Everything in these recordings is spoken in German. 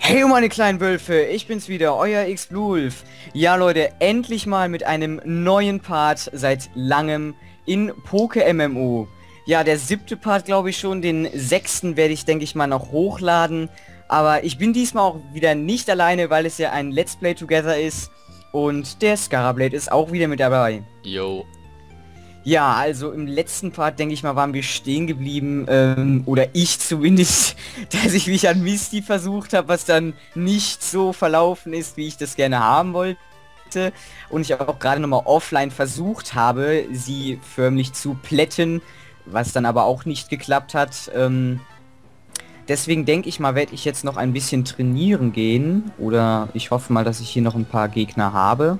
Hey meine kleinen Wölfe, ich bin's wieder, euer X-Blulf. Ja Leute, endlich mal mit einem neuen Part seit langem in Poke-MMO. Ja, der 7. Part glaube ich schon, den 6. werde ich denke ich mal noch hochladen. Aber ich bin diesmal auch wieder nicht alleine, weil es ja ein Let's Play Together ist. Und der Scarablade ist auch wieder mit dabei. Jo. Ja, also im letzten Part, denke ich mal, waren wir stehen geblieben, oder ich zumindest, dass ich mich an Misty versucht habe, was dann nicht so verlaufen ist, wie ich das gerne haben wollte. Und ich auch gerade nochmal offline versucht habe, sie förmlich zu plätten, was dann aber auch nicht geklappt hat. Deswegen denke ich mal, werde ich jetzt noch ein bisschen trainieren gehen. Oder ich hoffe mal, dass ich hier noch ein paar Gegner habe.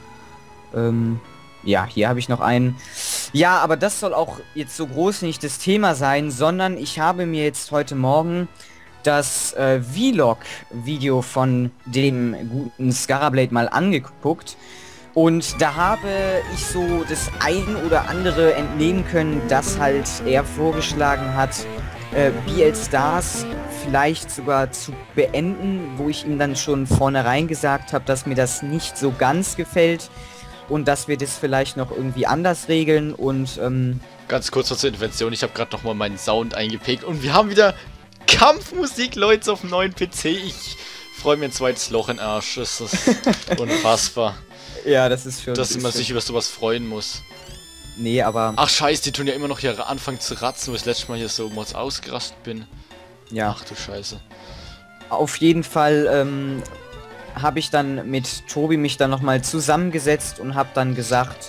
Ja, hier habe ich noch einen. Ja, aber das soll auch jetzt so groß nicht das Thema sein, sondern ich habe mir jetzt heute Morgen das Vlog-Video von dem guten Scarablade mal angeguckt. Und da habe ich so das ein oder andere entnehmen können, das halt er vorgeschlagen hat, BL Stars vielleicht sogar zu beenden, wo ich ihm dann schon vornherein gesagt habe, dass mir das nicht so ganz gefällt. Und dass wir das vielleicht noch irgendwie anders regeln und Ganz kurz zur Intervention, ich habe gerade nochmal meinen Sound eingepegt und wir haben wieder Kampfmusik, Leute, auf dem neuen PC. Ich freue mir ein zweites Loch in den Arsch. Das ist unfassbar. ja, das ist schon... Dass man sich über sowas freuen muss. Nee, aber... Ach scheiße, die tun ja immer noch hier anfangen zu ratzen, wo ich das letzte Mal hier so Mods ausgerastet bin. Ja. Ach du Scheiße. Auf jeden Fall habe ich dann mit Tobi mich dann nochmal zusammengesetzt und habe dann gesagt,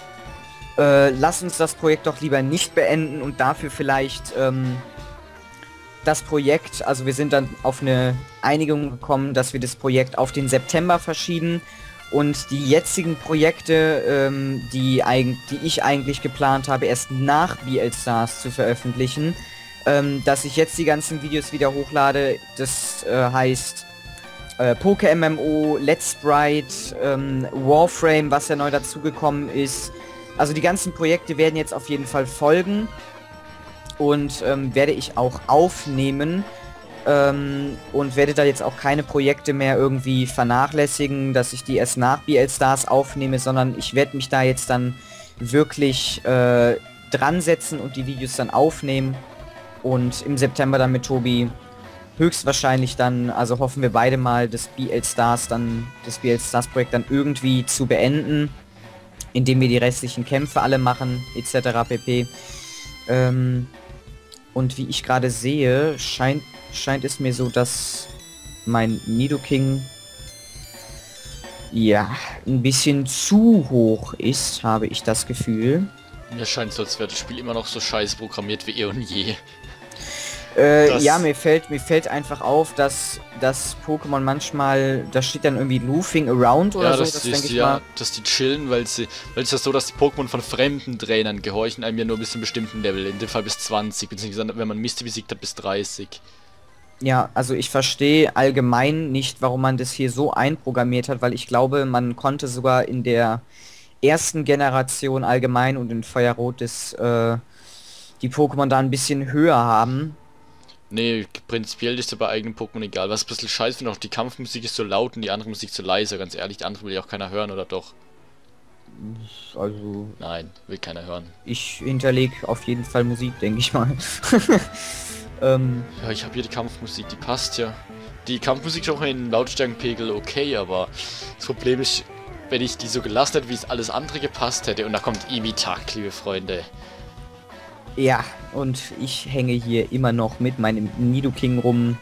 lass uns das Projekt doch lieber nicht beenden und dafür vielleicht das Projekt, also wir sind dann auf eine Einigung gekommen, dass wir das Projekt auf den September verschieben und die jetzigen Projekte, die ich eigentlich geplant habe, erst nach BL Stars zu veröffentlichen, dass ich jetzt die ganzen Videos wieder hochlade, das heißt Poke-MMO, Let's Sprite, Warframe, was ja neu dazugekommen ist. Also die ganzen Projekte werden jetzt auf jeden Fall folgen und werde ich auch aufnehmen und werde da jetzt auch keine Projekte mehr irgendwie vernachlässigen, dass ich die erst nach BL Stars aufnehme, sondern ich werde mich da jetzt dann wirklich dran setzen und die Videos dann aufnehmen und im September dann mit Tobi höchstwahrscheinlich dann, also hoffen wir beide mal, das BL Stars Projekt dann irgendwie zu beenden, indem wir die restlichen Kämpfe alle machen, etc. pp. Und wie ich gerade sehe, scheint es mir so, dass mein Nidoking ja ein bisschen zu hoch ist, habe ich das Gefühl. Mir scheint so, als wäre das Spiel immer noch so scheiße programmiert wie eh und je. Ja, mir fällt einfach auf, dass das Pokémon manchmal, da steht dann irgendwie Loofing Around oder ja, so, das denke ist ich ja, mal. dass die chillen, weil es ist ja so, dass die Pokémon von fremden Trainern gehorchen einem ja nur bis zu einem bestimmten Level, in dem Fall bis 20, beziehungsweise wenn man Misty besiegt hat, bis 30. Ja, also ich verstehe allgemein nicht, warum man das hier so einprogrammiert hat, weil ich glaube, man konnte sogar in der ersten Generation allgemein und in Feuerrot die Pokémon da ein bisschen höher haben. Nee, prinzipiell ist ja bei eigenen Pokémon egal. Was ein bisschen scheiße finde, auch die Kampfmusik ist so laut und die andere Musik so leise. Ganz ehrlich, die andere will ja auch keiner hören, oder doch? Also... Nein, will keiner hören. Ich hinterlege auf jeden Fall Musik, denke ich mal. Ja, ich habe hier die Kampfmusik, die passt ja. Die Kampfmusik ist auch in Lautstärkenpegel okay, aber das Problem ist, wenn ich die so gelassen hätte, wie es alles andere gepasst hätte. Und da kommt Imitak, liebe Freunde. Ja, und ich hänge hier immer noch mit meinem Nidoking rum.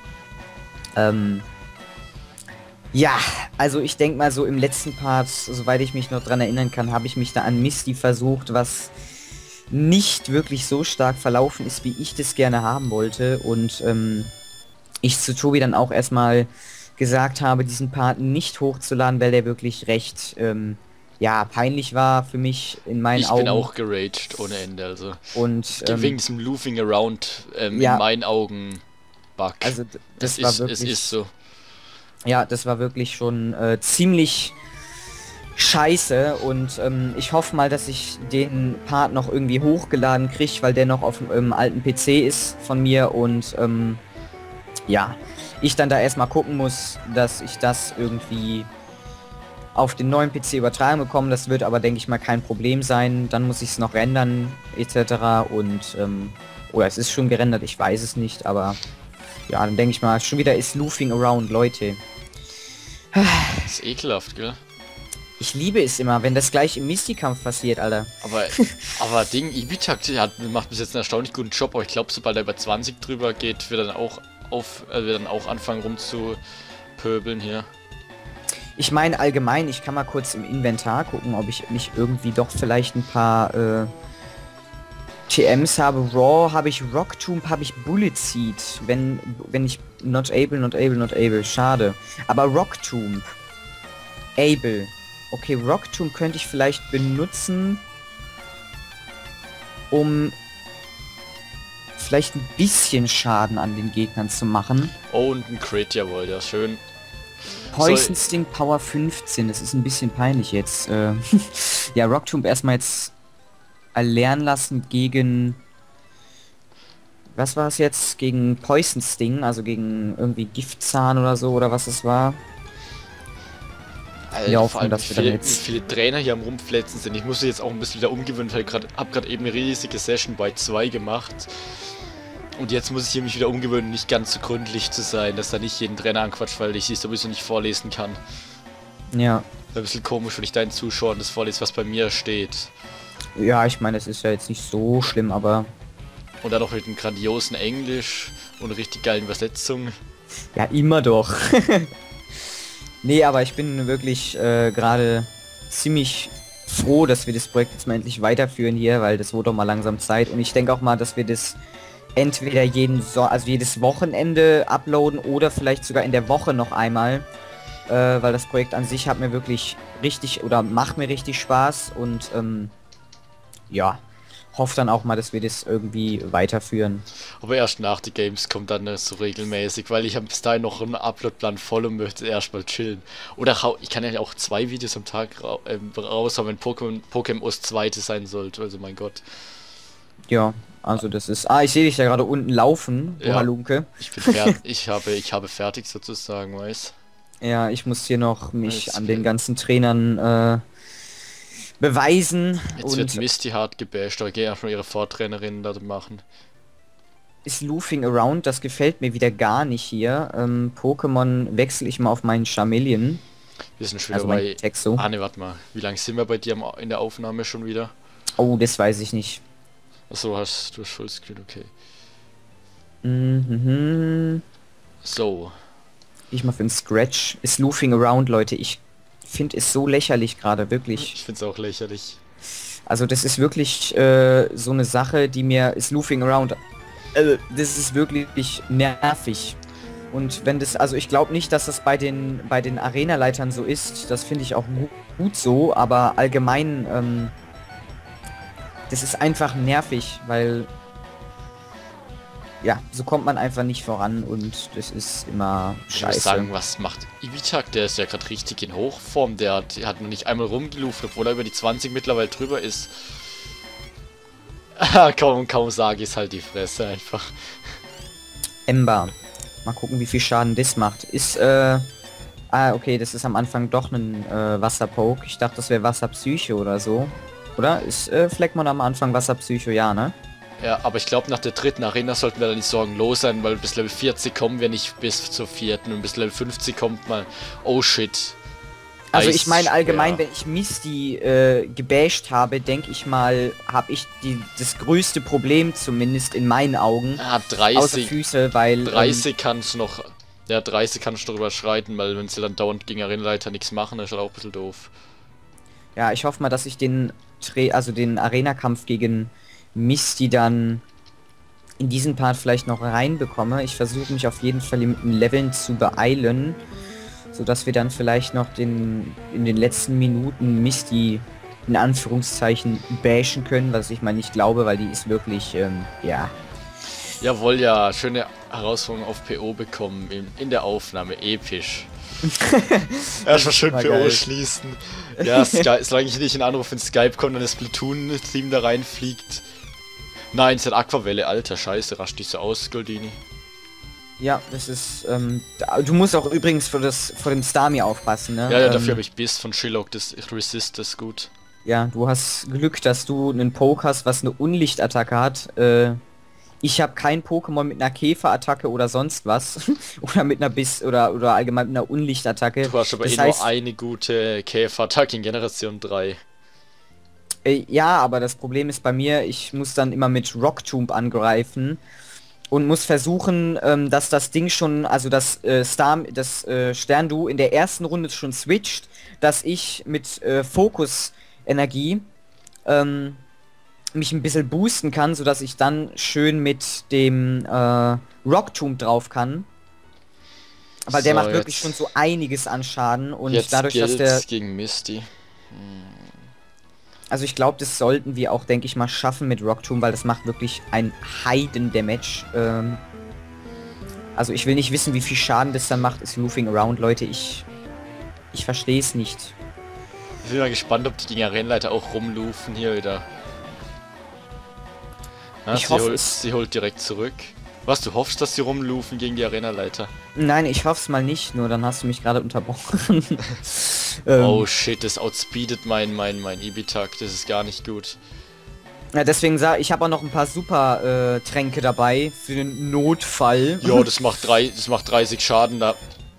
Ja, also ich denke mal so im letzten Part, soweit ich mich noch dran erinnern kann, habe ich mich da an Misty versucht, was nicht wirklich so stark verlaufen ist, wie ich das gerne haben wollte. Und ich zu Tobi dann auch erstmal gesagt habe, diesen Part nicht hochzuladen, weil der wirklich recht... ja, peinlich war für mich in meinen Augen. Ich bin auch geraged ohne Ende, also. Und wegen diesem Loofing Around ja, in meinen Augen Bug. Also das es war ist, wirklich, es ist so. Ja, das war wirklich schon ziemlich scheiße und ich hoffe mal, dass ich den Part noch irgendwie hochgeladen kriege, weil der noch auf dem alten PC ist von mir und ja, ich dann da erstmal gucken muss, dass ich das irgendwie auf den neuen PC übertragen bekomme. Das wird aber, denke ich mal, kein Problem sein. Dann muss ich es noch rendern etc. Und, oder es ist schon gerendert, ich weiß es nicht, aber ja, dann denke ich mal, schon wieder ist Loofing Around, Leute. Das ist ekelhaft, gell? Ich liebe es immer, wenn das gleich im Misty-Kampf passiert, Alter. Aber Ding, Ibitak macht bis jetzt einen erstaunlich guten Job, aber ich glaube, sobald er über 20 drüber geht, wird dann auch anfangen rumzupöbeln hier. Ich meine allgemein, ich kann mal kurz im Inventar gucken, ob ich nicht irgendwie doch vielleicht ein paar TMs habe. Raw habe ich, Rock Tomb habe ich, Bullet Seed. Wenn ich not able. Schade. Aber Rock Tomb. Able. Okay, Rock Tomb könnte ich vielleicht benutzen, um vielleicht ein bisschen Schaden an den Gegnern zu machen. Oh, und ein Crit, jawohl, ja, schön. Poison Sting Power 15, das ist ein bisschen peinlich jetzt. Ja, Rock Tomb erstmal jetzt erlernen lassen gegen... Was war es jetzt? Gegen Poison Sting, also gegen irgendwie Giftzahn oder so, oder was es war. Alter, Ja, vor allem, dass wir dann jetzt... wie viele Trainer hier am Rumfletzen sind. Ich muss jetzt auch ein bisschen wieder umgewöhnen, weil ich hab gerade eben eine riesige Session bei 2 gemacht. Und jetzt muss ich hier mich wieder umgewöhnen, nicht ganz so gründlich zu sein, dass da nicht jeden Trainer anquatscht, weil ich sie sowieso nicht vorlesen kann. Ja. Ein bisschen komisch, wenn ich deinen Zuschauern das vorlese, was bei mir steht. Ja, ich meine, es ist ja jetzt nicht so schlimm, aber... Und dann noch mit einem grandiosen Englisch und richtig geilen Übersetzungen. Ja, immer doch. Nee, aber ich bin wirklich gerade ziemlich froh, dass wir das Projekt jetzt mal endlich weiterführen hier, weil das wurde doch mal langsam Zeit. Und ich denke auch mal, dass wir das entweder jedes Wochenende uploaden oder vielleicht sogar in der Woche noch einmal. Weil das Projekt an sich hat mir wirklich macht mir richtig Spaß und ja, hoffe dann auch mal, dass wir das irgendwie weiterführen. Aber erst nach die Games kommt dann so regelmäßig, weil ich habe bis dahin noch einen Uploadplan voll und möchte erstmal chillen. Oder ich kann ja auch 2 Videos am Tag raushauen, wenn Pokémon OS 2 sein sollte, also mein Gott. Ja, also das ist... Ah, ich sehe dich ja gerade unten laufen, Ja. Halunke. Ich bin fertig, ich habe fertig sozusagen, weiß. Ja, ich muss hier noch mich Alles an klar. den ganzen Trainern beweisen. Jetzt wird Misty hart gebasht, aber geh erstmal ihre Vortrainerin da machen. Ist Loofing Around, das gefällt mir wieder gar nicht hier. Pokémon wechsle ich mal auf meinen Charmeleon. Wir sind schon Also wieder mein bei... Texo. Ah ne, warte mal. Wie lange sind wir bei dir in der Aufnahme schon wieder? Oh, das weiß ich nicht. Achso, du hast Fullscreen, okay. Mhm. So. Ich mal für einen Scratch. Ist Loofing Around, Leute. Ich finde es so lächerlich gerade, wirklich. Ich find's auch lächerlich. Also das ist wirklich so eine Sache, die mir... Ist Loofing Around... das ist wirklich nervig. Und wenn das... Also ich glaube nicht, dass das bei den Arena-Leitern so ist. Das finde ich auch gut so. Aber allgemein... das ist einfach nervig, weil... Ja, so kommt man einfach nicht voran und das ist immer Ich scheiße. muss sagen, was macht Ibitak? Der ist ja gerade richtig in Hochform. Der hat noch nicht einmal rumgeluft, obwohl er über die 20 mittlerweile drüber ist. kaum sage ich es halt die Fresse einfach. Ember. Mal gucken, wie viel Schaden das macht. Ist, okay, das ist am Anfang doch ein Wasserpoke. Ich dachte, das wäre Wasserpsyche oder so. Oder? Ist Fleckmon am Anfang Wasserpsycho? Ja, ne? Ja, aber ich glaube, nach der 3. Arena sollten wir da nicht sorgenlos sein, weil bis Level 40 kommen wir nicht bis zur 4. und bis Level 50 kommt mal... Oh shit. Also ich meine allgemein, ja. wenn ich Misty gebasht habe, denke ich mal, habe ich das größte Problem zumindest in meinen Augen. Ah, Außer 30. Füße, weil... 30 kannst du noch... Ja, 30 kannst du drüber schreiten, weil wenn sie dann dauernd gegen Arenaleiter nichts machen, ist halt auch ein bisschen doof. Ja, ich hoffe mal, dass ich den Arena-Kampf gegen Misty dann in diesen Part vielleicht noch reinbekomme. Ich versuche mich auf jeden Fall mit den Leveln zu beeilen, so dass wir dann vielleicht noch in den letzten Minuten Misty in Anführungszeichen bashen können, was ich mal nicht glaube, weil die ist wirklich, ja. Jawohl, ja, schöne Herausforderung auf PO bekommen in der Aufnahme, episch. Erstmal schön PO geil. schließen. Ja, solange ich nicht einen Anruf in Skype kommt und das Splatoon-Team da reinfliegt. Nein, es hat Aquavelle, alter Scheiße, rasch dich so aus, Goldini. Ja, das ist, du musst auch übrigens vor dem Stami aufpassen, ne? Ja, dafür habe ich Biss von Shillock, das Resist ist gut. Ja, du hast Glück, dass du einen Poke hast, was eine Unlichtattacke hat. Ich habe kein Pokémon mit einer Käferattacke oder sonst was. Oder mit einer oder allgemein mit einer Unlichtattacke. Du hast aber Das nur heißt, eine gute Käferattacke in Generation 3. Ja, aber das Problem ist bei mir, ich muss dann immer mit Rock Tomb angreifen. Und muss versuchen, dass das Ding schon, also das Sterndu in der ersten Runde schon switcht, dass ich mit Fokus-Energie mich ein bisschen boosten kann, sodass ich dann schön mit dem Rock Tomb drauf kann. Weil der So, macht wirklich schon so einiges an Schaden und jetzt dadurch, dass der... gegen Misty. Also ich glaube, das sollten wir auch, denke ich mal, schaffen mit Rock Tomb, weil das macht wirklich ein Heiden-Damage. Also ich will nicht wissen, wie viel Schaden das dann macht, ist Looping Around, Leute. Ich verstehe es nicht. Ich bin mal gespannt, ob die gegen Rennleiter auch rumlaufen hier wieder. Na, Ich hoffe sie holt direkt zurück. Was, du hoffst, dass sie rumlaufen gegen die Arenaleiter? Nein, ich hoffe es mal nicht, nur dann hast du mich gerade unterbrochen. Oh shit, das outspeedet mein Ibitak, das ist gar nicht gut. Ja, deswegen ich habe auch noch ein paar super Tränke dabei für den Notfall. Jo, das macht 30 Schaden da.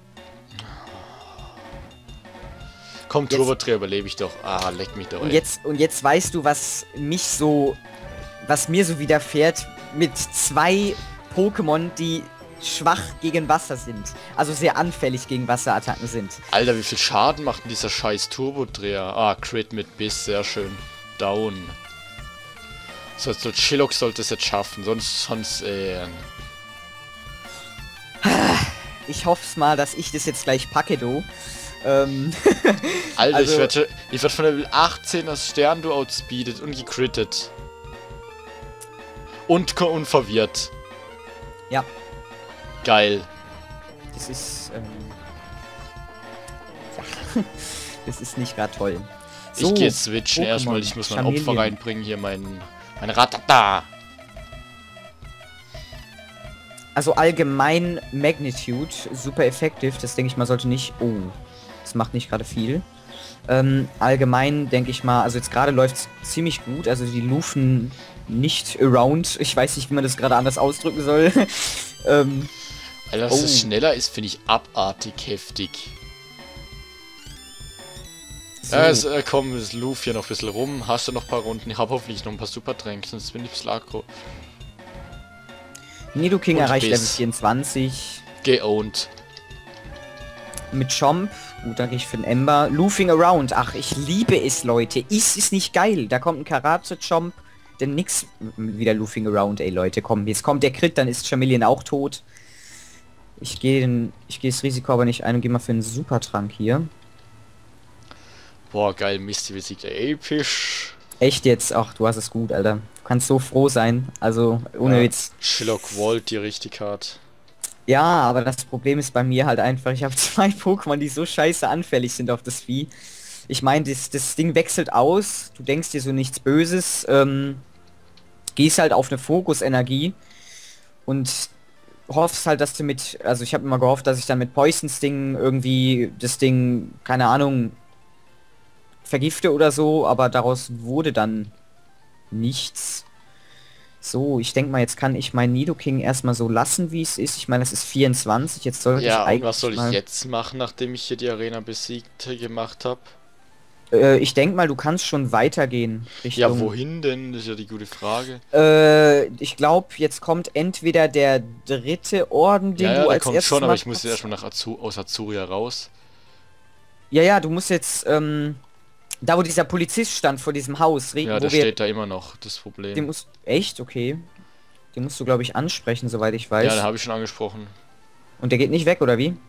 Komm, Turbodreher überlebe ich doch. Ah, leck mich doch, ey. Und jetzt weißt du, was mir so widerfährt mit zwei Pokémon, die schwach gegen Wasser sind. Also sehr anfällig gegen Wasserattacken sind. Alter, wie viel Schaden macht denn dieser scheiß Turbodreher? Ah, Crit mit Biss, sehr schön. Down. So, Shillock sollte es jetzt schaffen, sonst Ich hoffe es mal, dass ich das jetzt gleich packe, du. Alter, also, ich werd von Level 18 das Sterndu outspeedet und gecrittet. Und verwirrt. Ja. Geil. Das ist, ja. Das ist nicht gerade toll. So, ich gehe switchen Pokémon, erstmal, ich muss mein Charmeleon. Opfer reinbringen, hier mein Ratata. Also allgemein Magnitude, super effektiv, das denke ich mal sollte nicht... Oh, das macht nicht gerade viel. Allgemein denke ich mal, also jetzt gerade läuft es ziemlich gut, also die Lufen nicht around, ich weiß nicht, wie man das gerade anders ausdrücken soll. Alter, dass es schneller ist, finde ich abartig heftig. So. Ja, komm, es Luf hier noch ein bisschen rum, hast du noch ein paar Runden, ich habe hoffentlich noch ein paar Supertränke, sonst bin ich ein bisschen aggro. Nidoking Und erreicht Level Biss. 24. Geowned. Mit Chomp, gut, da gehe ich für den Ember. Loofing Around, ach, ich liebe es, Leute. Ist nicht geil. Da kommt ein Karate-Chomp, denn nix wieder Loofing Around, ey, Leute, komm. Jetzt kommt der Crit, dann ist Charmeleon auch tot. Ich gehe das Risiko aber nicht ein und gehe mal für einen Supertrank hier. Boah, geil, Misty besiegt episch. Echt jetzt? Ach, du hast es gut, Alter. Du kannst so froh sein. Also, ohne Witz. Shillock Volt die richtig hart. Ja, aber das Problem ist bei mir halt einfach, ich habe zwei Pokémon, die so scheiße anfällig sind auf das Vieh. Ich meine, das Ding wechselt aus, du denkst dir so nichts Böses, gehst halt auf eine Fokusenergie und hoffst halt, dass du also ich habe immer gehofft, dass ich dann mit Poison Sting irgendwie das Ding, keine Ahnung, vergifte oder so, aber daraus wurde dann nichts. So, ich denke mal, jetzt kann ich mein Nidoking erstmal so lassen, wie es ist. Ich meine, es ist 24, jetzt sollte ich Ja, eigentlich und was soll ich mal... jetzt machen, nachdem ich hier die Arena besiegt gemacht habe? Ich denke mal, du kannst schon weitergehen. Richtung... Ja, wohin denn? Das ist ja die gute Frage. Ich glaube, jetzt kommt entweder der dritte Orden, den Ja, du der als kommt erstes schon, aber ich machen muss ja kannst. erstmal aus Azuria raus. Ja, du musst jetzt, da wo dieser Polizist stand vor diesem Haus, Ja, wo der wir... steht da immer noch, das Problem. Den musst... Echt? Okay. Den musst du, glaube ich, ansprechen, soweit ich weiß. Ja, den habe ich schon angesprochen. Und der geht nicht weg, oder wie?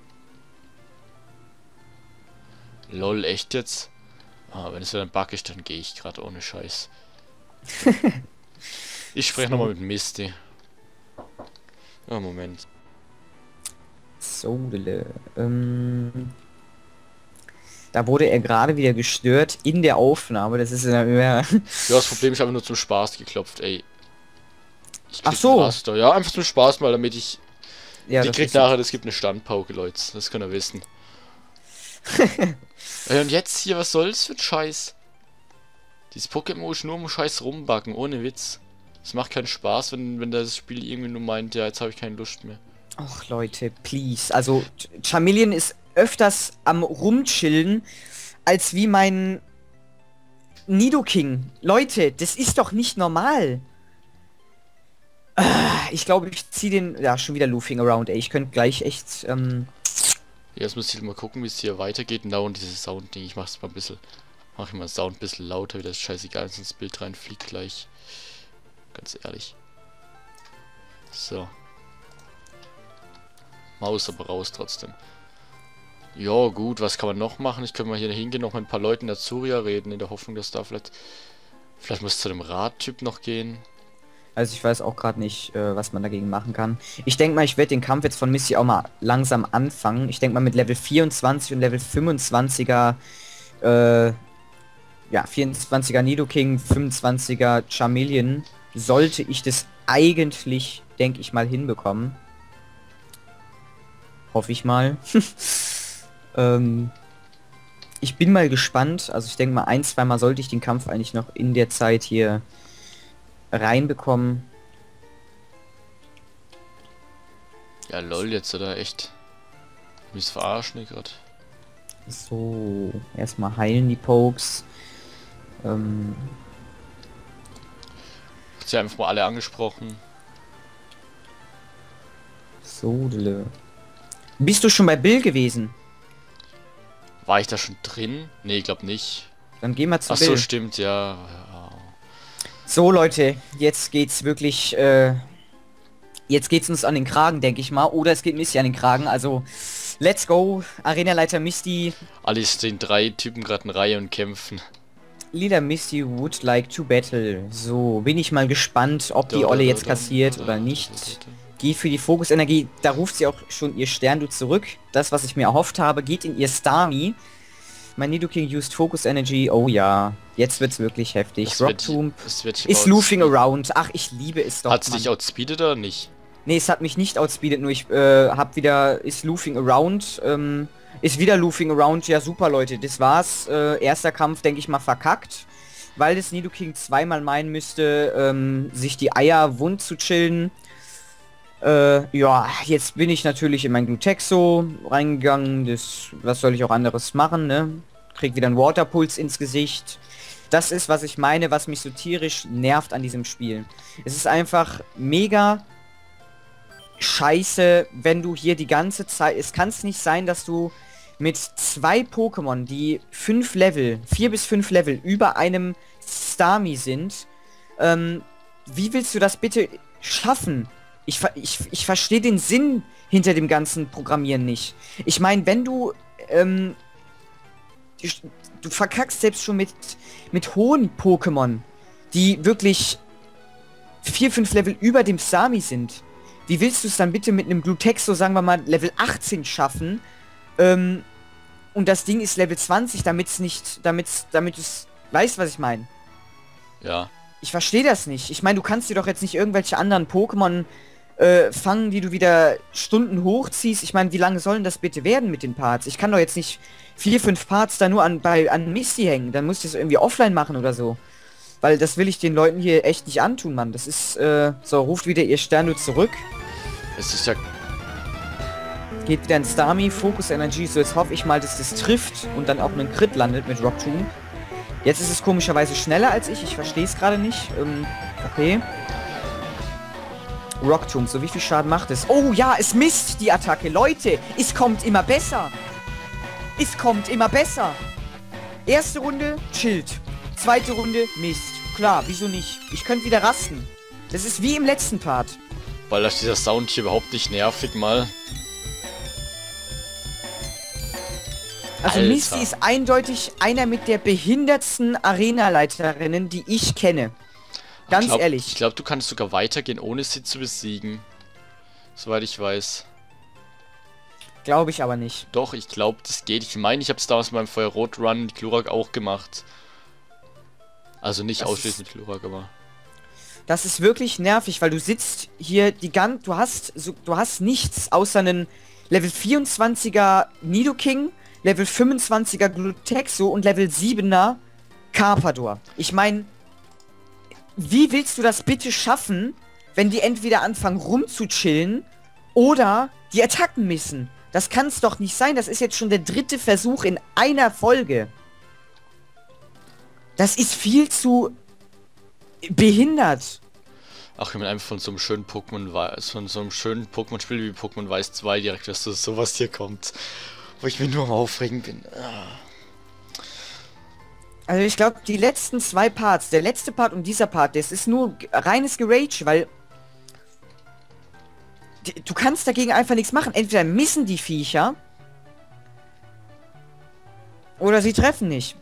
Lol, echt jetzt? Ah, wenn es wieder ein Bug ist, dann gehe ich gerade ohne Scheiß. Ich spreche nochmal mit Misty. Ja, Moment. So, da wurde er gerade wieder gestört in der Aufnahme. Das ist ja immer... Ja, das Problem ist aber nur zum Spaß geklopft, ey. Ich krieg Ach so. ein Raster. Ja, einfach zum Spaß mal, damit ich Ja, Die das kriegt ist nachher, es gibt eine Standpauke, Leute. Das könnt ihr wissen. Und jetzt hier, was soll's für ein Scheiß? Dieses Pokémon ist nur um Scheiß rumbacken, ohne Witz. Es macht keinen Spaß, wenn das Spiel irgendwie nur meint, ja, jetzt habe ich keine Lust mehr. Och, Leute, please. Also, Charmeleon ist öfters am Rumchillen, als wie mein Nidoking. Leute, das ist doch nicht normal. Ich glaube, ich ziehe den... Ja, schon wieder Loofing Around, ey. Ich könnte gleich echt... Ja, jetzt muss ich mal gucken, wie es hier weitergeht. Und dauernd dieses Sound-Ding. Ich mach's mal ein bisschen... Mach ich mal Sound ein bisschen lauter, wie das scheißegal ist, ins Bild reinfliegt gleich. Ganz ehrlich. So. Maus aber raus trotzdem. Ja, gut, was kann man noch machen? Ich könnte mal hier hingehen, noch mit ein paar Leuten in der Zuria reden, in der Hoffnung, dass da vielleicht... Vielleicht muss zu dem Radtyp noch gehen. Also ich weiß auch gerade nicht, was man dagegen machen kann. Ich denke mal, ich werde den Kampf jetzt von Misty auch mal langsam anfangen. Ich denke mal mit Level 24 und Level 25er, ja, 24er Nidoking, 25er Charmeleon, sollte ich das eigentlich, denke ich mal, hinbekommen. Hoffe ich mal. Ich bin mal gespannt. Also ich denke mal, ein, zweimal sollte ich den Kampf eigentlich noch in der Zeit hier reinbekommen. Ja, lol, jetzt oder echt. Mich verarschen gerade. So, erstmal heilen die Pokes. Hat sie einfach mal alle angesprochen. So, bist du schon bei Bill gewesen? War ich da schon drin? Nee, ich glaube nicht. Dann geh mal zu Ach Bill. so, stimmt, ja. So, Leute, jetzt geht's wirklich, jetzt geht's uns an den Kragen, denke ich mal. Oder es geht Misty an den Kragen. Also, let's go. Arenaleiter Misty. Alle stehen 3 Typen gerade in Reihe und kämpfen. Leader Misty would like to battle. So, bin ich mal gespannt, ob die Olle jetzt kassiert oder nicht. Geht für die Fokusenergie. Da ruft sie auch schon ihr Sterndu zurück. Das, was ich mir erhofft habe, geht in ihr Starmie. Mein Nidoking used Focus Energy. Oh ja, jetzt wird's wirklich heftig. Rock Tomb ist loofing around. Ach, ich liebe es doch. Hat's dich outspeedet oder nicht? Nee, es hat mich nicht outspeedet, nur ich hab wieder, ist loofing around, ist wieder loofing around. Ja, super, Leute, das war's. Erster Kampf, denke ich mal, verkackt. Weil das Nidoking zweimal meinen müsste, sich die Eier wund zu chillen. Ja, jetzt bin ich natürlich in mein Glutexo reingegangen. Das, was soll ich auch anderes machen, ne? Krieg wieder einen Waterpuls ins Gesicht. Das ist, was ich meine, was mich so tierisch nervt an diesem Spiel. Es ist einfach mega scheiße, wenn du hier die ganze Zeit... Es kann nicht sein, dass du mit 2 Pokémon, die 5 Level, 4 bis 5 Level über einem Starmie sind, wie willst du das bitte schaffen? Ich verstehe den Sinn hinter dem ganzen Programmieren nicht. Ich meine, wenn du, du verkackst selbst schon mit hohen Pokémon, die wirklich 4, 5 Level über dem Starmie sind. Wie willst du es dann bitte mit einem Glutexo, sagen wir mal, Level 18 schaffen? Und das Ding ist Level 20, damit es, weißt, was ich meine? Ja. Ich verstehe das nicht. Ich meine, du kannst dir doch jetzt nicht irgendwelche anderen Pokémon fangen, die du wieder Stunden hochziehst. Ich meine, wie lange sollen das bitte werden mit den Parts? Ich kann doch jetzt nicht 4, 5 Parts da nur an Misty hängen. Dann muss ich das irgendwie offline machen oder so. Weil das will ich den Leuten hier echt nicht antun, Mann. Das ist, so, ruft wieder ihr Sterndu zurück. Es ist ja... Geht wieder in Starmie, Focus Energy. So, jetzt hoffe ich mal, dass das trifft und dann auch einen Crit landet mit Rock Tomb. Jetzt ist es komischerweise schneller als ich. Ich verstehe es gerade nicht. Okay. Rock Tomb, so wie viel Schaden macht es? Oh ja, es misst die Attacke. Leute, es kommt immer besser. Es kommt immer besser. Erste Runde, chillt. Zweite Runde, Mist. Klar, wieso nicht? Ich könnte wieder rasten. Das ist wie im letzten Part. Weil das dieser Sound hier überhaupt nicht nervig mal. Also Alter. Misty ist eindeutig einer mit der behindertsten Arenaleiterinnen, die ich kenne. Ganz ehrlich. Ich glaube, du kannst sogar weitergehen, ohne sie zu besiegen. Soweit ich weiß. Glaube ich aber nicht. Doch, ich glaube, das geht. Ich meine, ich habe es damals beim Feuerrot-Run mit Glurak auch gemacht. Also nicht Das ausschließlich mit Glurak, aber... Das ist wirklich nervig, weil du sitzt hier du hast nichts außer einen Level 24er Nidoking, Level 25er Glutexo und Level 7er Carpador. Ich meine, wie willst du das bitte schaffen, wenn die entweder anfangen rumzuchillen oder die Attacken missen? Das kann es doch nicht sein. Das ist jetzt schon der 3. Versuch in einer Folge. Das ist viel zu behindert. Ach, ich meine einfach von so einem schönen Pokémon-Spiel wie Pokémon Weiß 2 direkt, dass sowas hier kommt. Wo ich mir nur am Aufregen bin. Also ich glaube, die letzten 2 Parts, der letzte Part und dieser Part, das ist nur reines Gerage, weil du kannst dagegen einfach nichts machen. Entweder missen die Viecher oder sie treffen nicht.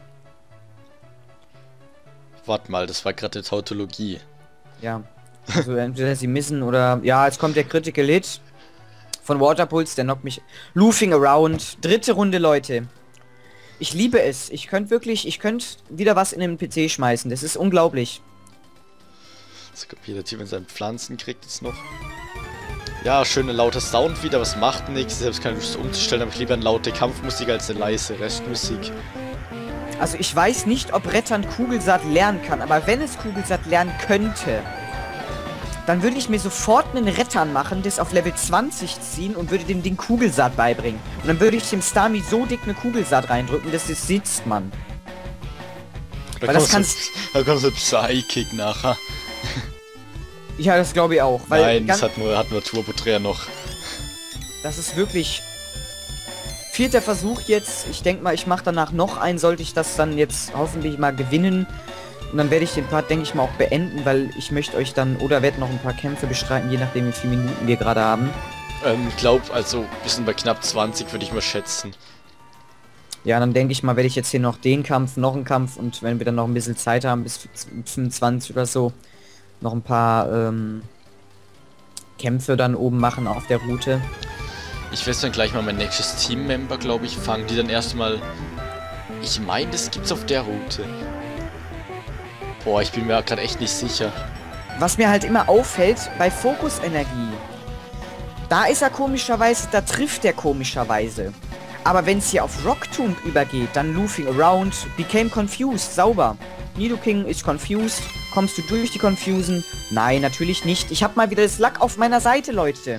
Warte mal, das war gerade eine Tautologie. Ja, also entweder sie missen oder... Ja, jetzt kommt der Critical Hit von Waterpulse, der knockt mich... Loofing Around, 3. Runde, Leute. Ich liebe es. Ich könnte wieder was in den PC schmeißen. Das ist unglaublich. Das kommt jeder Typ in seinen Pflanzen, kriegt es noch. Ja, schöne laute Sound wieder, was macht nichts. Selbst kann ich es umzustellen, aber ich lieber eine laute Kampfmusik als eine leise Restmusik. Also ich weiß nicht, ob Rettern Kugelsat lernen kann, aber wenn es Kugelsat lernen könnte, dann würde ich mir sofort einen Rettern machen, das auf Level 20 ziehen und würde dem Ding Kugelsat beibringen. Und dann würde ich dem Starmie so dick eine Kugelsat reindrücken, dass es sitzt, Mann. Da kommt so ein Psychic nachher. Ja, das glaube ich auch. Weil nein, das hat nur Turbodreher noch. Das ist wirklich... 4. Versuch jetzt. Ich denke mal, ich mache danach noch einen, sollte ich das dann jetzt hoffentlich mal gewinnen. Und dann werde ich den Part, denke ich mal, auch beenden, weil ich möchte euch dann... Oder werde noch ein paar Kämpfe bestreiten, je nachdem, wie viele Minuten wir gerade haben. Glaub, also, wir sind bei knapp 20, würde ich mal schätzen. Ja, dann denke ich mal, werde ich jetzt hier noch den Kampf, noch einen Kampf und wenn wir dann noch ein bisschen Zeit haben, bis 25 oder so, noch ein paar Kämpfe dann oben machen auf der Route. Ich werde dann gleich mal mein nächstes Team-Member, glaube ich, fangen, die dann erstmal... Ich meine, das gibt's auf der Route. Boah, ich bin mir gerade echt nicht sicher. Was mir halt immer auffällt, bei Fokusenergie, da ist er komischerweise, da trifft er komischerweise. Aber wenn es hier auf Rock Tomb übergeht, dann Loofing Around, became confused, sauber. Nidoking ist confused. Kommst du durch die Confusion? Nein, natürlich nicht. Ich habe mal wieder das Luck auf meiner Seite, Leute.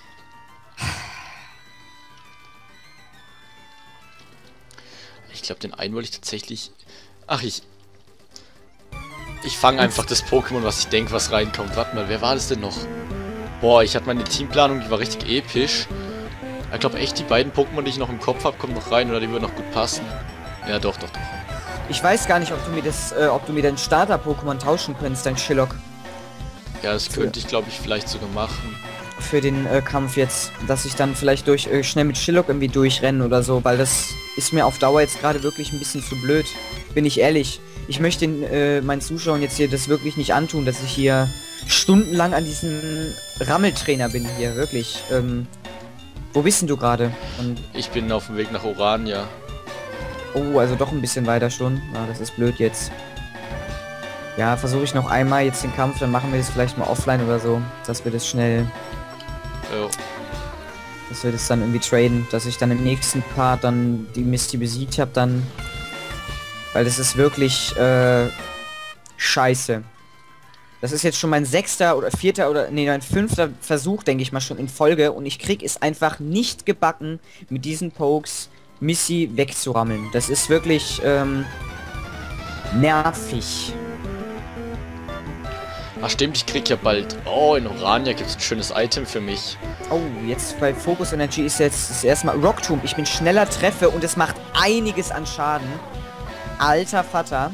Ich glaube, den einen wollte ich tatsächlich... Ach, ich fange einfach das Pokémon, was ich denke, was reinkommt. Warte mal, wer war das denn noch? Boah, ich hatte meine Teamplanung, die war richtig episch. Ich glaube echt, die beiden Pokémon, die ich noch im Kopf habe, kommen noch rein oder die würden noch gut passen. Ja, doch. Ich weiß gar nicht, ob du mir dein Starter-Pokémon tauschen könntest, dein Shillock. Ja, das könnte ich, glaube ich, vielleicht sogar machen. Für den Kampf jetzt, dass ich dann vielleicht schnell mit Shillock irgendwie durchrennen oder so, weil das ist mir auf Dauer jetzt gerade wirklich ein bisschen zu blöd. Bin ich ehrlich. Ich möchte meinen Zuschauern jetzt hier das wirklich nicht antun, dass ich hier stundenlang an diesem Rammeltrainer bin hier, wirklich. Wo bist denn du gerade? Ich bin auf dem Weg nach Orania. Oh, also doch ein bisschen weiter schon. Ah, das ist blöd jetzt. Ja, versuche ich noch einmal jetzt den Kampf, dann machen wir das vielleicht mal offline oder so, dass wir das schnell... Dass wir das dann irgendwie traden, dass ich dann im nächsten Part dann die Misty besiegt habe dann. Weil das ist wirklich scheiße. Das ist jetzt schon mein 6. oder 4. oder nee, mein 5. Versuch, denke ich mal, schon in Folge und ich krieg es einfach nicht gebacken, mit diesen Pokes Missy wegzurammeln. Das ist wirklich nervig. Ach stimmt, ich krieg ja bald... Oh, in Orania gibt es ein schönes Item für mich. Oh, jetzt bei Focus Energy ist jetzt das erste Mal Rock Tomb. Ich bin schneller treffe und es macht einiges an Schaden. Alter Vater.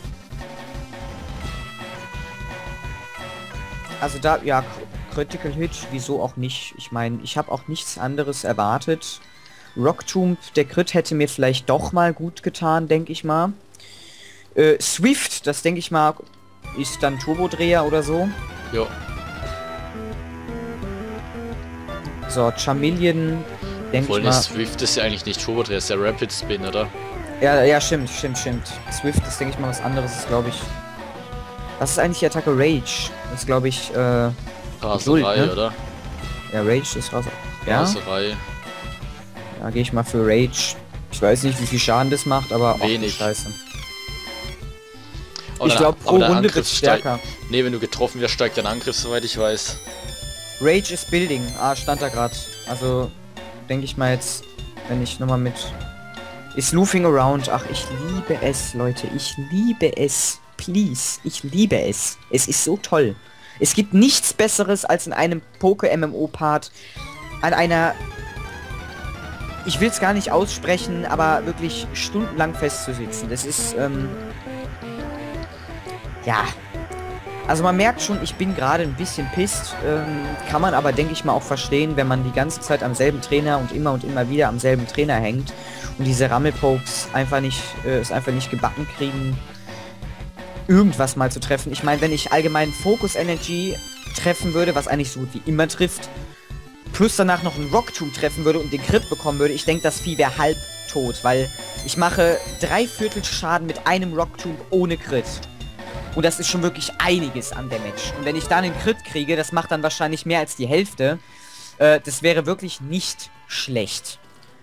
Also da, ja, Critical Hit, wieso auch nicht? Ich meine, ich habe auch nichts anderes erwartet. Rock Tomb, der Crit hätte mir vielleicht doch mal gut getan, denke ich mal. Swift, das denke ich mal, ist dann Turbodreher oder so. Jo. So, Charmeleon, denke ich mal... Swift ist ja eigentlich nicht Turbodreher, ist ja Rapid Spin, oder? Ja, stimmt. Swift ist, denke ich mal, was anderes, ist, glaube ich... Was ist eigentlich die Attacke Rage? Das ist glaube ich, Raserei, ne? oder? Ja, Rage ist Raserei. Ja? Raserei. Ja, gehe ich mal für Rage. Ich weiß nicht, wie viel Schaden das macht, aber Wenig. Scheiße. Oh, Ich glaube, pro Runde wird stärker. Ne, wenn du getroffen wirst, steigt dein Angriff, soweit ich weiß. Rage ist Building. Ah, stand da gerade. Also, denke ich mal jetzt, wenn ich nochmal mit... Ist Loofing Around. Ach, ich liebe es, Leute. Ich liebe es. Please. Ich liebe es. Es ist so toll. Es gibt nichts Besseres, als in einem Poke-MMO-Part an einer... Ich will es gar nicht aussprechen, aber wirklich stundenlang festzusitzen. Das ist, ja. Also man merkt schon, ich bin gerade ein bisschen pisst. Kann man aber, denke ich mal, auch verstehen, wenn man die ganze Zeit am selben Trainer und immer wieder am selben Trainer hängt und diese Rammelpokes einfach nicht, es einfach nicht gebacken kriegen, irgendwas mal zu treffen. Ich meine, wenn ich allgemein Focus Energy treffen würde, was eigentlich so gut wie immer trifft, plus danach noch einen Rock Tomb treffen würde und den Crit bekommen würde, ich denke, das Vieh wäre halb tot, weil ich mache 3/4 Schaden mit einem Rock Tomb ohne Crit. Und das ist schon wirklich einiges an Damage. Und wenn ich dann einen Crit kriege, das macht dann wahrscheinlich mehr als die Hälfte. Das wäre wirklich nicht schlecht.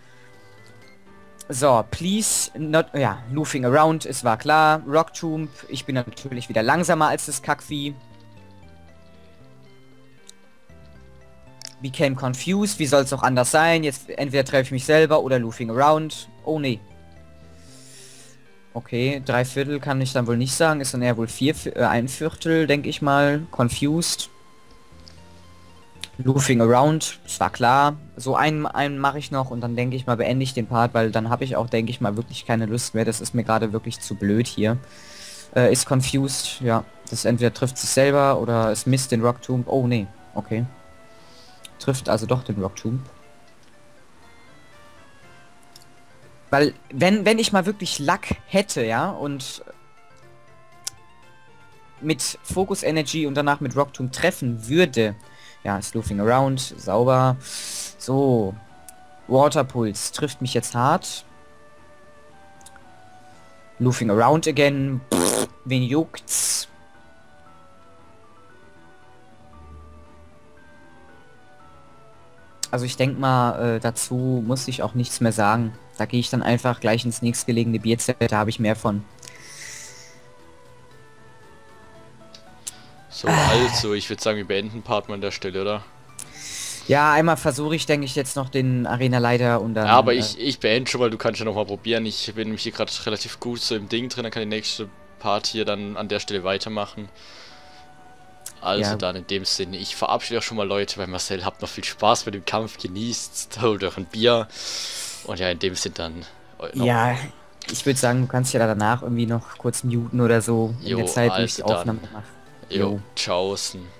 So, please not... Ja, Loofing Around, es war klar. Rock Tomb, ich bin natürlich wieder langsamer als das Kackvieh. Became confused, wie soll es auch anders sein? Jetzt entweder treffe ich mich selber oder Loofing Around. Oh nee. Okay, 3/4 kann ich dann wohl nicht sagen, ist dann eher wohl 1/4, denke ich mal. Confused. Loofing Around, das war klar. So einen mache ich noch und dann denke ich mal beende ich den Part, weil dann habe ich auch, denke ich mal, wirklich keine Lust mehr. Das ist mir gerade wirklich zu blöd hier. Ist confused, ja. Das entweder trifft sich selber oder es misst den Rock Tomb. Oh nee, okay. Trifft also doch den Rock Tomb. Weil, wenn ich mal wirklich Luck hätte, ja, und mit Focus Energy und danach mit Rock Tomb treffen würde, ja, ist Loofing Around, sauber. So, Water Pulse trifft mich jetzt hart. Loofing Around again, wen juckt's? Also ich denke mal, dazu muss ich auch nichts mehr sagen. Da gehe ich dann einfach gleich ins nächstgelegene Bierzelt, da habe ich mehr von. So, also, ich würde sagen, wir beenden Part mal an der Stelle, oder? Ja, einmal versuche ich, denke ich, jetzt noch den Arena-Leiter und dann... Ja, aber ich beende schon, weil du kannst ja noch mal probieren. Ich bin nämlich hier gerade relativ gut so im Ding drin, dann kann die nächste Part hier dann an der Stelle weitermachen. Also ja. Dann in dem Sinne, ich verabschiede auch schon mal Leute bei Marcel, habt noch viel Spaß mit dem Kampf, genießt, holt euch ein Bier und ja, in dem Sinne dann... Ja, ich würde sagen, du kannst ja danach irgendwie noch kurz muten oder so, in der Zeit, wo ich die Aufnahme mache. Jo, tschaußen.